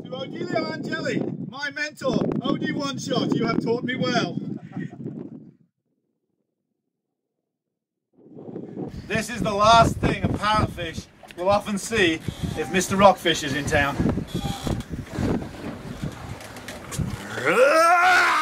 Odilio Angeli, my mentor, OD One Shot, you have taught me well. This is the last thing a parrotfish will often see if Mr. Rockfish is in town.